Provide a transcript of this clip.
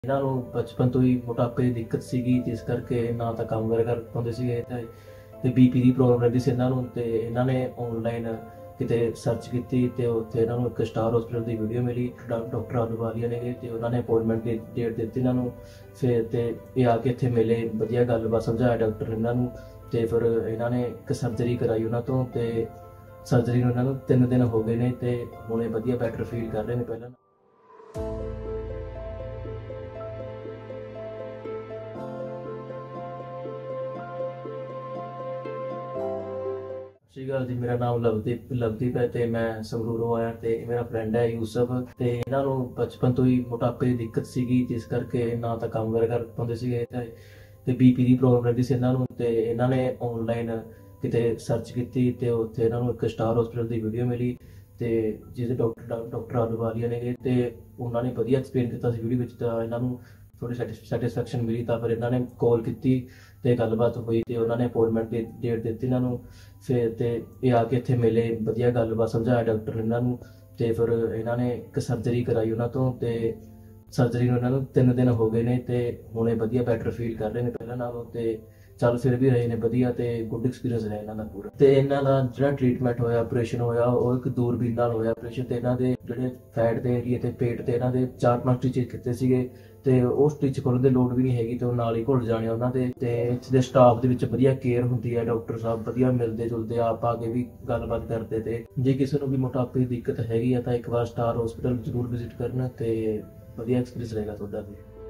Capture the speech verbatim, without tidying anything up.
ਇਹਨਾਂ ਨੂੰ ਬਚਪਨ ਤੋਂ ਹੀ ਮੋਟਾਪੇ ਦੀ ਦਿੱਕਤ ਸੀਗੀ, ਜਿਸ ਕਰਕੇ ਨਾ ਤਾਂ ਕੰਮ ਵਗੈਰਾ ਕਰ ਪਾਉਂਦੇ ਸੀਗੇ ਤੇ ਤੇ ਬੀਪੀ ਦੀ ਪ੍ਰੋਬਲਮ ਰਹਿੰਦੀ ਸੀ ਇਹਨਾਂ ਨੂੰ। ਤੇ ਇਹਨਾਂ ਨੇ ਆਨਲਾਈਨ ਕਿਤੇ ਸਰਚ ਕੀਤੀ ਤੇ ਉੱਥੇ ਇਹਨਾਂ ਨੂੰ ਇੱਕ ਸਟਾਰ ਹਸਪੀਟਲ ਦੀ ਵੀਡੀਓ ਮਿਲੀ। ਡਾਕਟਰ ਆਲੂਵਾਲੀਆ ਨੇ ਤੇ ਉਹਨਾਂ ਨੇ ਅਪਾਇੰਟਮੈਂਟ ਦੀ ਡੇਟ ਦਿੱਤੀ ਇਹਨਾਂ ਨੂੰ। ਫਿਰ ਤੇ ਇਹ ਆ ਕੇ ਇੱਥੇ ਮਿਲੇ, ਵਧੀਆ ਗੱਲਬਾਤ ਸਮਝਾਇਆ ਡਾਕਟਰ ਨੇ ਇਹਨਾਂ ਨੂੰ। ਤੇ ਫਿਰ ਇਹਨਾਂ ਨੇ ਇੱਕ ਸਰਜਰੀ ਕਰਾਈ ਉਹਨਾਂ ਤੋਂ ਤੇ ਸਰਜਰੀ ਨੂੰ ਇਹਨਾਂ ਨੂੰ ਤਿੰਨ ਦਿਨ ਹੋ ਗਏ ਨੇ ਤੇ ਹੁਣੇ ਵਧੀਆ ਬੈਟਰ ਫੀਲ ਕਰ ਰਹੇ ਨੇ ਪਹਿਲਾਂ ਨਾਲੋਂ। ਸਤਿ ਸ਼੍ਰੀ ਅਕਾਲ ਜੀ, ਮੇਰਾ ਨਾਮ ਲਵਦੀਪ ਲਵਦੀਪ ਹੈ ਤੇ ਮੈਂ ਸੰਗਰੂਰੋਂ ਆਇਆ ਤੇ ਮੇਰਾ ਫਰੈਂਡ ਹੈ ਯੂਸਫ। ਤੇ ਇਹਨਾਂ ਨੂੰ ਬਚਪਨ ਤੋਂ ਹੀ ਮੋਟਾਪੇ ਦੀ ਦਿੱਕਤ ਸੀਗੀ, ਜਿਸ ਕਰਕੇ ਨਾ ਤਾਂ ਕੰਮ ਵਗੈਰਾ ਕਰ ਪਾਉਂਦੇ ਸੀਗੇ ਤੇ ਬੀਪੀ ਦੀ ਪ੍ਰੋਬਲਮ ਰਹਿੰਦੀ ਸੀ ਇਹਨਾਂ ਨੂੰ। ਤੇ ਇਹਨਾਂ ਨੇ ਆਨਲਾਈਨ ਕਿਤੇ ਸਰਚ ਕੀਤੀ ਤੇ ਉੱਥੇ ਇਹਨਾਂ ਨੂੰ ਇੱਕ ਸਟਾਰ ਹਸਪੀਟਲ ਦੀ ਵੀਡੀਓ ਮਿਲੀ ਤੇ ਜਿਹਦੇ ਡਾਕਟਰ ਡਾਕਟਰ ਆਲੂਵਾਲੀਆ ਨੇ ਤੇ ਉਹਨਾਂ ਨੇ ਵਧੀਆ ਐਕਸਪਲੇਨ ਕੀਤਾ ਸੀ ਵੀਡੀਓ ਵਿੱਚ। ਤਾਂ ਇਹਨਾਂ ਨੂੰ ਥੋੜੀ ਸੈਟਿਸਫੈਕਸ਼ਨ ਮਿਲੀ ਤਾਂ ਫਿਰ ਇਹਨਾਂ ਨੇ ਕਾਲ ਕੀਤੀ ਤੇ ਗੱਲਬਾਤ ਹੋਈ ਤੇ ਉਹਨਾਂ ਨੇ ਅਪਾਇੰਟਮੈਂਟ ਦੀ ਡੇਟ ਦਿੱਤੀ ਇਹਨਾਂ ਨੂੰ। ਫਿਰ ਤੇ ਇਹ ਆ ਕੇ ਇੱਥੇ ਮਿਲੇ, ਵਧੀਆ ਗੱਲਬਾਤ ਸਮਝਾਇਆ ਡਾਕਟਰ ਨੇ ਇਹਨਾਂ ਨੂੰ। ਤੇ ਫਿਰ ਇਹਨਾਂ ਨੇ ਇੱਕ ਸਰਜਰੀ ਕਰਾਈ ਉਹਨਾਂ ਤੋਂ ਤੇ ਸਰਜਰੀ ਨੂੰ ਇਹਨਾਂ ਨੂੰ ਤਿੰਨ ਦਿਨ ਹੋ ਗਏ ਨੇ ਤੇ ਹੁਣੇ ਵਧੀਆ ਬੈਟਰ ਫੀਲ ਕਰ ਰਹੇ ਨੇ ਪਹਿਲਾਂ ਨਾਲੋਂ। ਤੇ ਚੱਲ ਫਿਰ ਵੀ ਰਹੇ ਨੇ ਵਧੀਆ ਤੇ ਗੁੱਡ ਐਕਸਪੀਰੀਅੰਸ ਰਿਹਾ ਇਹਨਾਂ ਦਾ ਪੂਰਾ। ਤੇ ਇਹਨਾਂ ਦਾ ਜਿਹੜਾ ਟ੍ਰੀਟਮੈਂਟ ਹੋਇਆ, ਆਪਰੇਸ਼ਨ ਹੋਇਆ, ਉਹ ਇੱਕ ਦੂਰਬੀਨ ਨਾਲ ਹੋਇਆ ਆਪਰੇਸ਼ਨ। ਤੇ ਇਹਨਾਂ ਦੇ ਜਿਹੜੇ ਫੈਟ ਦੇ ਏਰੀਏ ਤੇ ਪੇਟ ਤੇ ਇਹਨਾਂ ਦੇ ਚਾਰ ਪੰਜ ਸਟਿਚ ਕੀਤੇ ਸੀਗੇ ਤੇ ਉਹ ਸਟਿਚ ਖੋਲ੍ਹਣ ਦੀ ਲੋੜ ਵੀ ਨਹੀਂ ਹੈਗੀ ਤੇ ਉਹ ਨਾਲ ਹੀ ਘੁੱਲ ਜਾਣੇ ਉਹਨਾਂ ਦੇ। ਤੇ ਇੱਥੇ ਦੇ ਸਟਾਫ ਦੇ ਵਿੱਚ ਵਧੀਆ ਕੇਅਰ ਹੁੰਦੀ ਹੈ, ਡਾਕਟਰ ਸਾਹਿਬ ਵਧੀਆ ਮਿਲਦੇ ਜੁਲਦੇ, ਆਪ ਆ ਕੇ ਵੀ ਗੱਲਬਾਤ ਕਰਦੇ। ਤੇ ਜੇ ਕਿਸੇ ਨੂੰ ਵੀ ਮੋਟਾਪੇ ਦੀ ਦਿੱਕਤ ਹੈਗੀ ਆ ਤਾਂ ਇੱਕ ਵਾਰ ਸਟਾਰ ਹਸਪੀਟਲ ਜ਼ਰੂਰ ਵਿਜ਼ਿਟ ਕਰਨ ਤੇ ਵਧੀਆ ਐਕਸਪੀਰੀਅੰਸ ਰਹੇਗਾ ਤੁਹਾਡਾ ਵੀ।